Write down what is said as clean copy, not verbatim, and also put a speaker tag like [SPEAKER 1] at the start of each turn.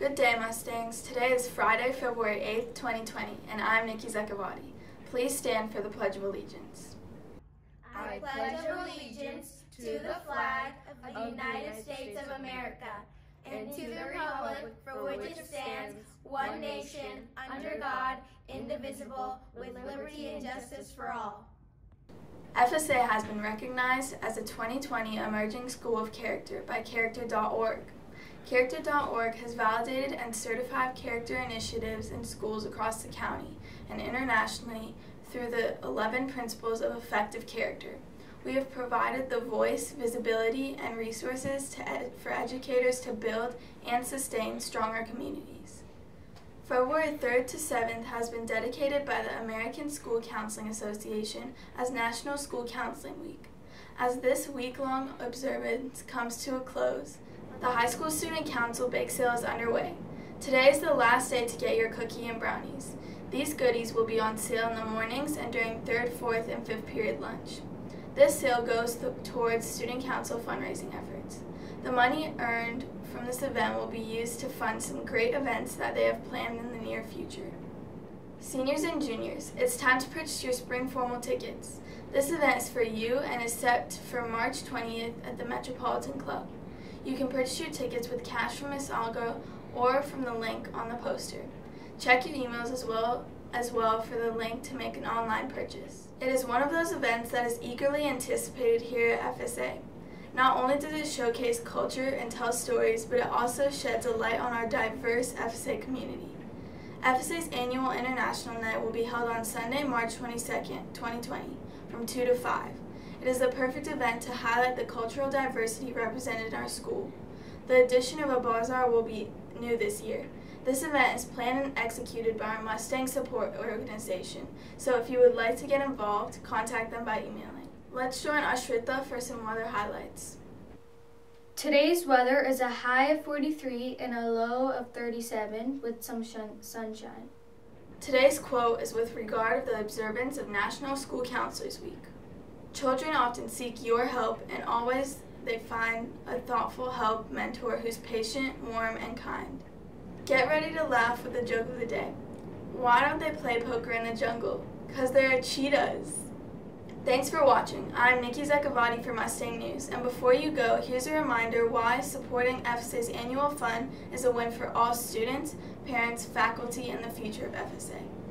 [SPEAKER 1] Good day, Mustangs. Today is Friday, February 8th, 2020, and I'm Nikki Zekavati. Please stand for the Pledge of Allegiance.
[SPEAKER 2] I pledge allegiance to the flag of the United States of America and to the republic for which it stands, one nation, under God, indivisible, with liberty and justice for all.
[SPEAKER 1] FSA has been recognized as a 2020 Emerging School of Character by Character.org. Character.org has validated and certified character initiatives in schools across the county and internationally through the 11 principles of effective character. We have provided the voice, visibility, and resources for educators to build and sustain stronger communities. February 3rd to 7th has been dedicated by the American School Counseling Association as National School Counseling Week. As this week-long observance comes to a close, the High School Student Council Bake Sale is underway. Today is the last day to get your cookie and brownies. These goodies will be on sale in the mornings and during 3rd, 4th, and 5th period lunch. This sale goes towards Student Council fundraising efforts. The money earned from this event will be used to fund some great events that they have planned in the near future. Seniors and juniors, it's time to purchase your spring formal tickets. This event is for you and is set for March 20th at the Metropolitan Club. You can purchase your tickets with cash from Miss Algo or from the link on the poster. Check your emails as well for the link to make an online purchase. It is one of those events that is eagerly anticipated here at FSA. Not only does it showcase culture and tell stories, but it also sheds a light on our diverse FSA community. FSA's annual International Night will be held on Sunday, March 22nd, 2020, from 2 to 5. It is the perfect event to highlight the cultural diversity represented in our school. The addition of a bazaar will be new this year. This event is planned and executed by our Mustang support organization, so if you would like to get involved, contact them by emailing. Let's join Ashrita for some weather highlights.
[SPEAKER 3] Today's weather is a high of 43 and a low of 37 with some sunshine.
[SPEAKER 1] Today's quote is with regard to the observance of National School Counselors Week. Children often seek your help, and always they find a thoughtful help mentor who's patient, warm, and kind. Get ready to laugh with the joke of the day. Why don't they play poker in the jungle? 'Cause there are cheetahs. Thanks for watching. I'm Nikki Zekavati for Mustang News, and before you go, here's a reminder why supporting FSA's annual fund is a win for all students, parents, faculty, and the future of FSA.